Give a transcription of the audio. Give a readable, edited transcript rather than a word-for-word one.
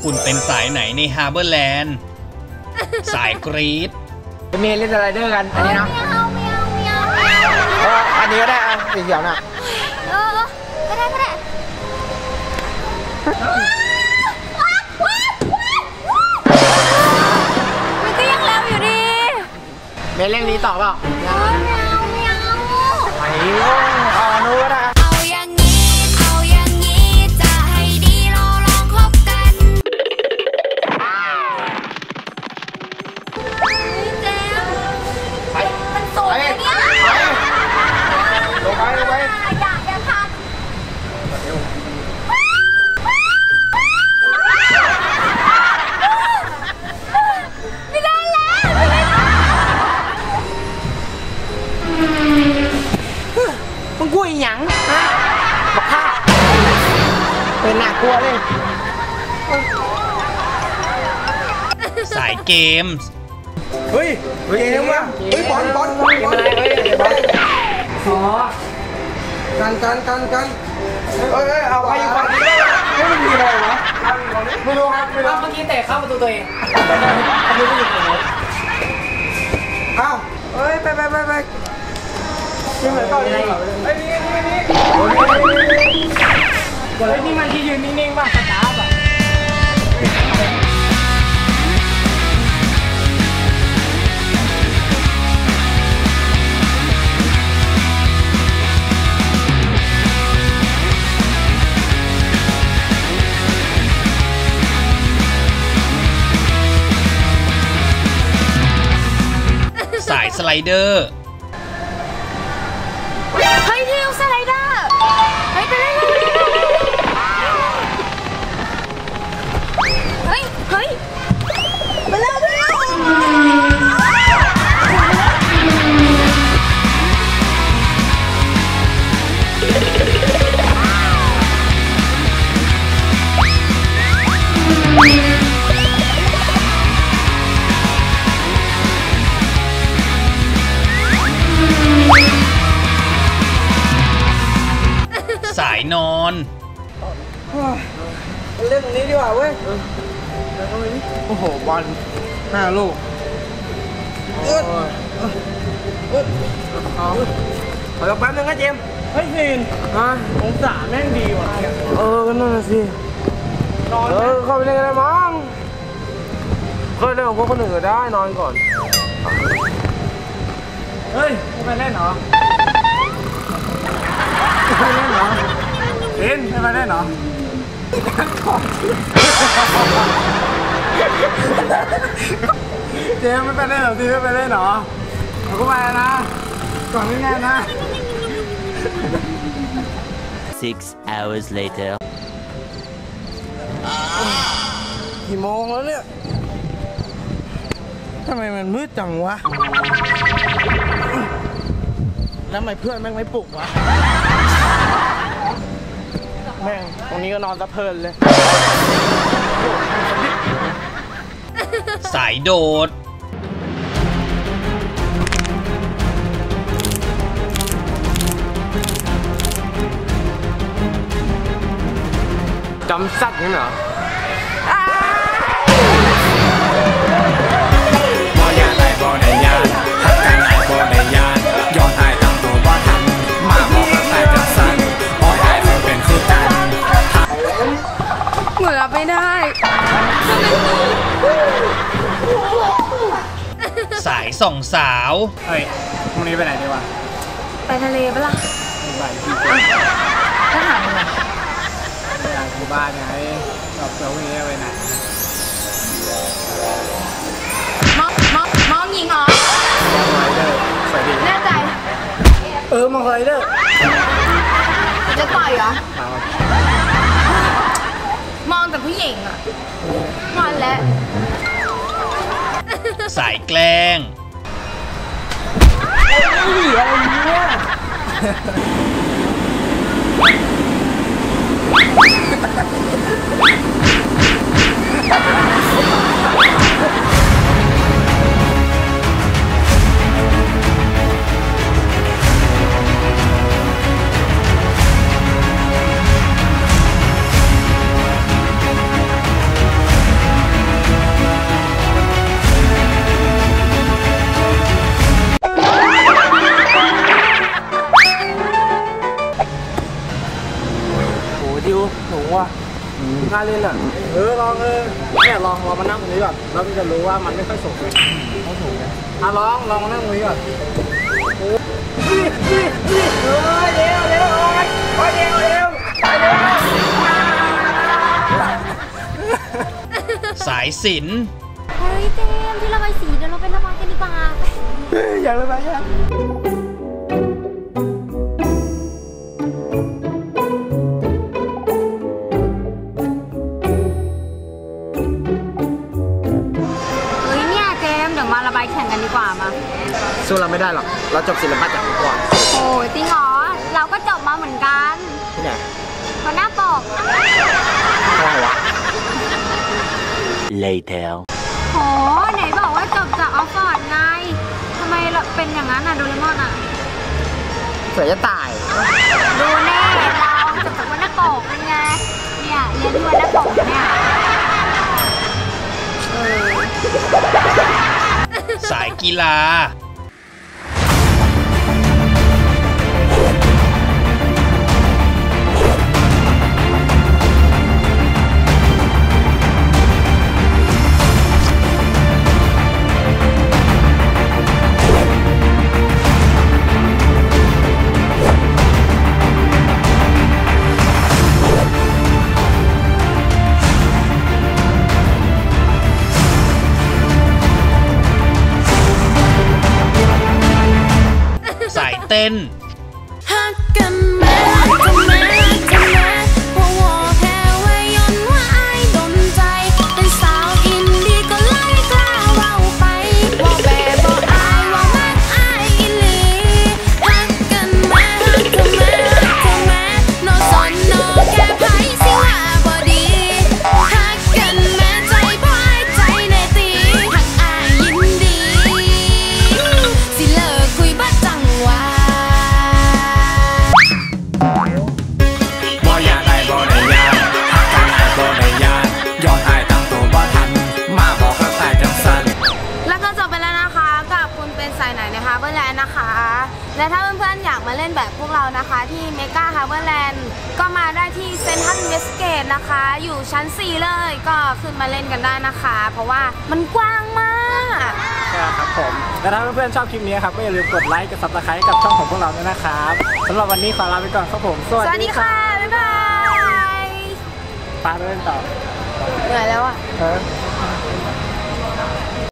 คุณเป็นสายไหนในฮาร์เบอร์แลนด์สายกรีดเมย์เล่นสไลเดอร์กันอันนี้เนาะอันนี้ก็ได้อ่ะสีเขียวน่ะก็ได้มันก็ยังเร็วอยู่ดีเมย์เล่นนี้ต่อเปล่าไม่เอาไอ้เอาโน้ตอ่ะเอาอย่างนี้จะให้ดีเราลองคบกันเจมมันสูงเนี่ยลงไปอย่าพักไม่ได้แล้วมึงกลัวอีหยังบักข้าเป็นหนักกลัวเลยสายเกมเฮ้ยเกมวะเฮ้ยบอลอะไรเฮ้ยบอลอ๋อกันเอ้ยเอาไปอยู่ฝั่งนี้ไม่มีอะไรวะไม่รู้ครับเมื่อกี้เตะเข้าประตูตัวเองอันนี้ไม่อยู่ตรงนี้เอ้าเอ้ยไปยืนเหมือนก่อนเลยไอ้นี่มันที่ยืนนิ่งๆป่ะสตาร์ป่ะสายสไลเดอร์เฮ้ยที่สไลเดอร์เฮ้ยไปเลยเฮ้ยไปแล้วสายนอนเล่นตรงนี้ดีกว่าเว้ยโอ้โหบอล5 ลูกขอแป๊บนึงนะเจมเฮ้ยฟินองศาแม่งดีว่ะก็นั่นสิเข้าไปเล่นกันได้มั้งเคยเล่นของพวกคนอื่นก็ได้นอนก่อนเฮ้ยไม่ไปเล่นเหรอไม่เล่นเหรอฟินไม่ไปเล่นเหรอเจมไม่ไปเล่นหรอทีไม่ไปเล่นหรอเราก็ไปนะก่อนง่ายๆนะ 6 hours later กี่โมงแล้วเนี่ยทำไมมันมืดจังวะแล้วทำไมเพื่อนแม่งไม่ปลุกวะแม่งตรงนี้ก็นอนสะเพลินเลยสายโดดจำสัตว์งั้นเหรอบ่ยานไอ้บ่ได้ยานหักกันไอ้บ่ได้ยานย้อนไอ้ตั้งตัวบ่ทันมาบอกกับไอ้จังสันโอ้ยไอ้มันเป็นคือกันเหมือนรับไม่ได้สายส่องสาวเฮ้ยพรุ่งนี้ไปไหนดีวะไปทะเลปะล่ะไปที่ถ้าถามมึงอะอยากอยู่บ้านไงชอบเที่ยวนี้ไปไหนมองหญิงเหรอสวยดีแน่ใจมองเลยเด้อจะต่อยเหรอมองแต่ผู้หญิงอะงอนแล้วสายแกล้งอะไรเนี่ยน่าเล่นอ่ะลองเนี่ยลองมานั่งตรงนี้ก่อนแล้วมันจะรู้ว่ามันไม่ค่อยสูงเลยเขาสูงไงลองมานั่งตรงนี้ก่อนเร็วเร็วโอ้ยเร็วสายสิญจน์เฮ้ยเจมส์ที่ระบายสีเดี๋ยวเราไประบายกันดีกว่าอยากเลยไหมครับเฮ้ยเนี่ยเจมส์เดี๋ยวมาระบายแข่งกันดีกว่ามาสู้เราไม่ได้หรอกเราจบศิลปะจากก่อนโอ้ยจริงเหรอเราก็จบมาเหมือนกันที่ไหนคนหน้าปกอะไรวะ Later. โหไหนบอกว่าจบจากออกฟอร์ดไงทำไมเป็นอย่างนั้นอ่ะโดเรมอนอ่ะเสือจะตายดูแน่เราจบจากวันหน้าปกเป็นไงเนี่ยเรียนที่วันหน้าปกเนี่ยสายกีฬา สายเต้นฮักกันแม้ทำไมเพราะว่าแค่ไว้ย้อนว่าอายดนใจเป็นสาวอินดี้ก็ไล่กล้าเว้าไปว่าแบบบอกอายว่ามักอายอีหลีฮักกันแม้ทำไมโนสนโนแค่ไผสิว่าบ่ดีฮักกันแม้ใจพ่ายใจในตีฮักอายยินดีสิเลิกคุยบ่จังหวะบ่อยากได้บ่ได้ยานหักกันไอ้บ่ได้ยานย้อนไอ้ตั้งตัวบ่ทันมาบอกกับแต่จังสันแล้วก็จบไปแล้วนะคะกับคุณเป็นสายไหนในฮาร์เบอร์แลนด์นะคะ และถ้าเพื่อนๆอยากมาเล่นแบบพวกเรานะคะที่เมกาฮาร์เบอร์แลนด์ก็มาได้ที่เซ็นทรัลเวสเกตนะคะ อยู่ชั้น 4 เลยก็ขึ้นมาเล่นกันได้นะคะ เพราะว่ามันกว้างมากครับผมและถ้าเพื่อนๆชอบคลิปนี้ครับก็อย่าลืมกดไลค์กดซับสไครต์กับช่องของพวกเราด้วยนะครับสำหรับวันนี้ขอลาไปก่อนครับผมสวัสวัสดีค่ะ บ๊ายบายปาเล่นต่อเหนื่อยแล้วอ่ะเออ